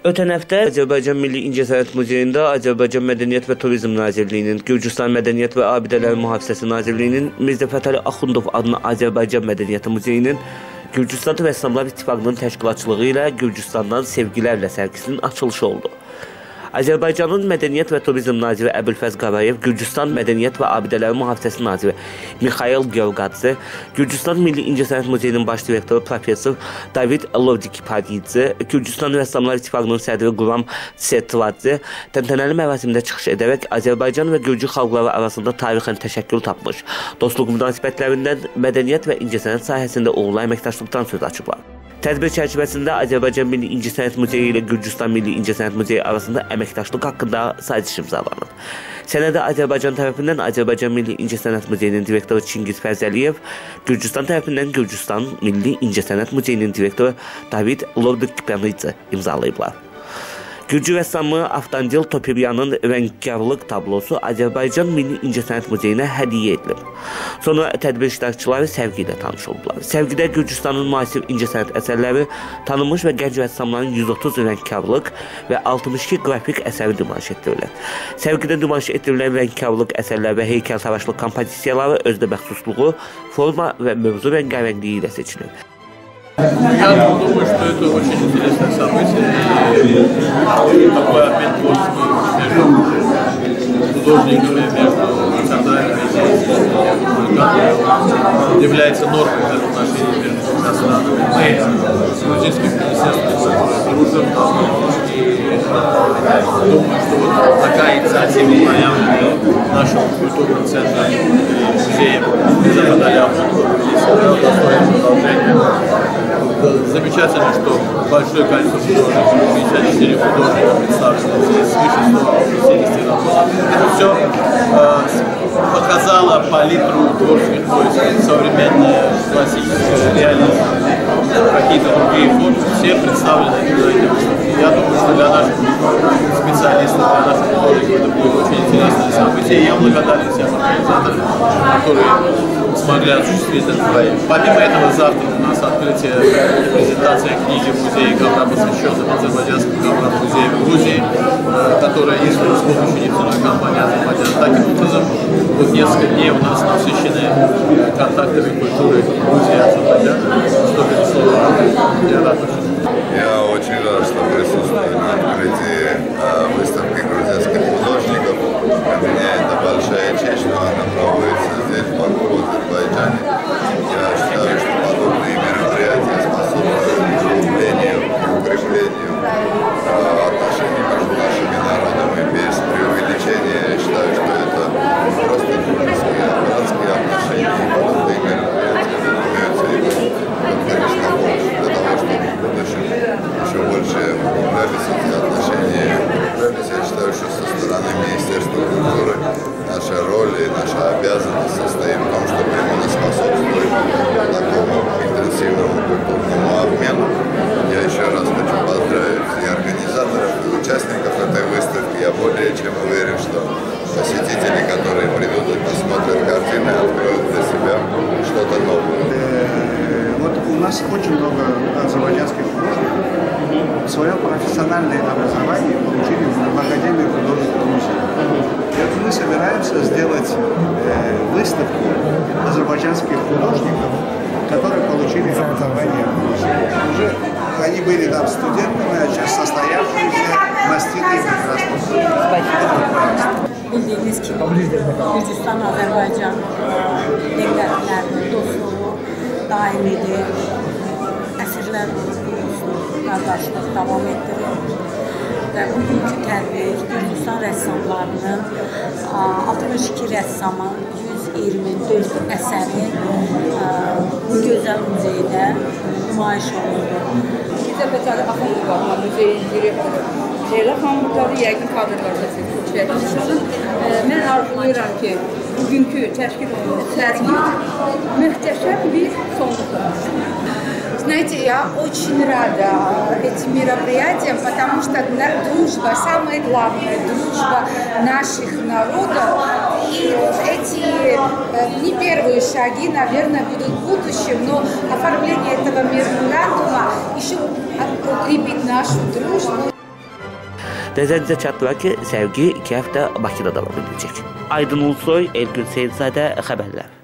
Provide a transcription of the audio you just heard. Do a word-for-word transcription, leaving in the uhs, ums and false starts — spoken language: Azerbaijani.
Ötən həftə Azərbaycan Milli İncəsənət Muzeyində Azərbaycan Mədəniyyət və Turizm Nazirliyinin, Gürcüstan Mədəniyyət və Abidələrin Mühafizəsi Nazirliyinin, Mirzə Fətəli Axundov adına Azərbaycan Mədəniyyəti Muzeyinin, Gürcüstan rəssamlarının İttifaqının təşkilatçılığı ilə Gürcüstandan Sevgilərlə sərgisinin açılışı oldu. Azərbaycanın Mədəniyyət və Turizm naziri Əbülfəz Qarayev, Gürcüstan Mədəniyyət və Abidələrin Mühafizəsi naziri Mixail Georgadze, Gürcüstan Milli İncəsənət Muzeyinin baş direktoru professor David Lovdikipadidze, Gürcüstan rəssamlarının İttifaqının sədri Quram Seyid-zadə təntənəli mərasimdə çıxış edərək Azərbaycan və Gürcü xalqları arasında tarixən təşəkkül tapmış, dostluq münasibətlərindən mədəniyyət və incəsənət sahəsində uğurlu əməkdaşlıqdan söz açıblar. Tədbir çərçivəsində Azərbaycan Milli İncəsənət Muzeyi ilə Gürcüstan Milli İncəsənət Muzeyi arasında əməkdaşlıq haqqında saziş imzalanıb. Sənədə Azərbaycan tərəfindən Azərbaycan Milli İncəsənət Muzeyinin direktoru Çingiz Fərzəliyev, Gürcüstan tərəfindən Gürcüstan Milli İncəsənət Muzeyinin direktoru David Lovdikipadidze imzalayıblar. Gürcü rəssamı Avtandil Topiryanın rəngkarlıq tablosu Azərbaycan Milli İncəsənət Muzeyinə hədiyyə edilib. Sonra tədbir iştirakçıları Sevgi ilə tanış oldular. Sevgidə Gürcüstanın müasir incəsənət əsərləri, tanınmış və gənc rəssamların yüz otuz rəngkarlıq və altmış iki qrafik əsəri nümayiş etdirilir. Sevgidə nümayiş etdirilən rəngkarlıq əsərlər və heykəltaraşlıq kompozisiyaları özdə məxsusluğu, forma və mövzu rəngarəngliyi ilə seçilir. Я думаю, что это очень интересное событие и такой обмен творческим между художниками, между национальными деятелями является нормой в отношении между двумя странами. Мы с грузинским министерством дружим и думаю, что вот такая инициатива проявлена в нашем культурном центре музея Мирза Фетали Ахундова достойна продолжения. Замечательно, что большое количество художников, пятьдесят четыре художника представлены здесь, свыше ста пятидесяти работ. Это все э, показало палитру творческих поисков, современное, классическое, реализм, какие-то другие формы, все представлены на этой выставке. Я думаю, что для наших специалистов, для наших художников это будет очень интересное событие. Я благодарен всем организаторам, которые смогли осуществить этот проект. Помимо этого, завтра у нас открытие презентация книги в музее ковра, посвященной азербайджанскому коврам музея в Грузии, которая издана с помощью нефтяной компании Азербайджан. Таким образом, вот несколько дней у нас насыщены контактами культуры Грузии и Азербайджана, что, безусловно, я рад. Я очень рад, что присутствую на открытии выставки грузинских художников. Для меня это большая честь, что она проводится здесь, в Баку, в Азербайджане. Я считаю, что подобные мероприятия способствуют углублению и укреплению отношений между нашими народами без преувеличения. Я считаю, что это просто дружеские, братские отношения. И подобные мероприятия имеются и конечно, для того, чтобы в будущем еще больше укреплялись эти отношения. Я считаю, что со стороны Министерства культуры наша роль и наша обязанность состоит в том, чтобы именно способствовать такому интенсивному культурному обмену. Я еще раз хочу поздравить и организаторов, и участников этой выставки. Я более чем уверен, что посетители, которые придут и посмотрят картины, откроют для себя что-то новое. Вот у нас очень много азербайджанских художников свое профессиональное образование получили в Академии художественного музея. И вот мы собираемся сделать э, выставку азербайджанских художников, которые получили образование в музее. Уже они были там студентами, а сейчас состоявшиеся мастители прекрасных художников. Bildiğiniz gibi Gürcüstan, Azərbaycan devletlerinin dostluğu daimidir. Əsrlər boyu qardaşlıq davam etdirir. Və bugünkü tədbir Gürcüstan rəssamlarının altmış iki rəssamın yüz iyirmi dörd əsəri bu gözəl muzeydə nümayiş olundu. Milli Fətəli Axundova muzeyin direktoru Leyla xanım buradadır, yəqin kadrlarda siz çox çəkmişsiniz. Mən arzulayıram ki, bugünkü təşkil olunan sərgi möhtəşəm bir sonluq olsun. Знаете, я очень рада этим мероприятиям, потому что дружба, самое главное, дружба наших народов. И эти не первые шаги, наверное, будут в будущем, но оформление этого меморандума еще укрепит нашу дружбу. Nəzərinizə çatdıraq ki, Sevgi iki həftə Bakıda davam edəcək. Aydın Ulusoy, Elgün Seyid-zadə xəbərlər.